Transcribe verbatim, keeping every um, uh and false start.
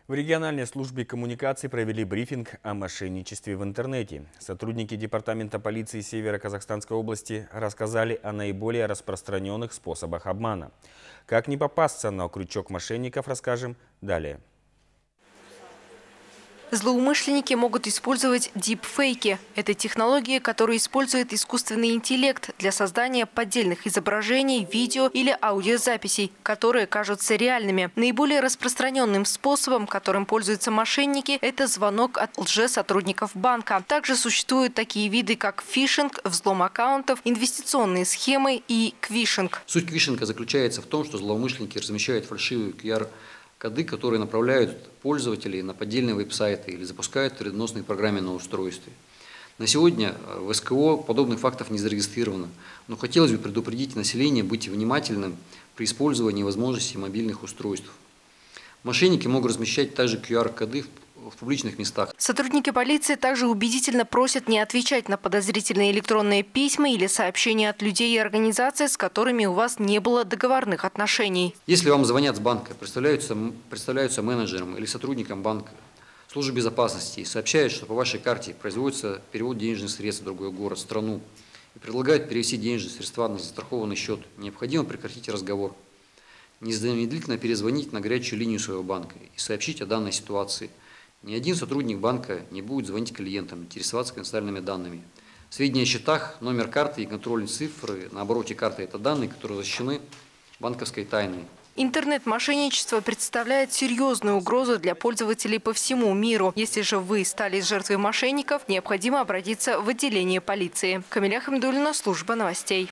В региональной службе коммуникации провели брифинг о мошенничестве в интернете. Сотрудники Департамента полиции Северо-Казахстанской области рассказали о наиболее распространенных способах обмана. Как не попасться на крючок мошенников, расскажем далее. Злоумышленники могут использовать дипфейки. Это технологии, которые используют искусственный интеллект для создания поддельных изображений, видео или аудиозаписей, которые кажутся реальными. Наиболее распространенным способом, которым пользуются мошенники, это звонок от лжесотрудников банка. Также существуют такие виды, как фишинг, взлом аккаунтов, инвестиционные схемы и квишинг. Суть квишинга заключается в том, что злоумышленники размещают фальшивые ку ар коды, которые направляют пользователей на поддельные веб-сайты или запускают вредоносные программы на устройстве. На сегодня в эс ка о подобных фактов не зарегистрировано, но хотелось бы предупредить население быть внимательным при использовании возможностей мобильных устройств. Мошенники могут размещать также ку ар коды в публичных местах. Сотрудники полиции также убедительно просят не отвечать на подозрительные электронные письма или сообщения от людей и организаций, с которыми у вас не было договорных отношений. Если вам звонят с банка, представляются, представляются менеджером или сотрудником банка, службы безопасности, и сообщают, что по вашей карте производится перевод денежных средств в другой город, страну, и предлагают перевести денежные средства на застрахованный счет, необходимо прекратить разговор. Незамедлительно перезвонить на горячую линию своего банка и сообщить о данной ситуации. Ни один сотрудник банка не будет звонить клиентам, интересоваться конфиденциальными данными. Сведения о счетах, номер карты и контрольные цифры на обороте карты – это данные, которые защищены банковской тайной. Интернет-мошенничество представляет серьезную угрозу для пользователей по всему миру. Если же вы стали жертвой мошенников, необходимо обратиться в отделение полиции. Камиля Хамидуллина, служба новостей.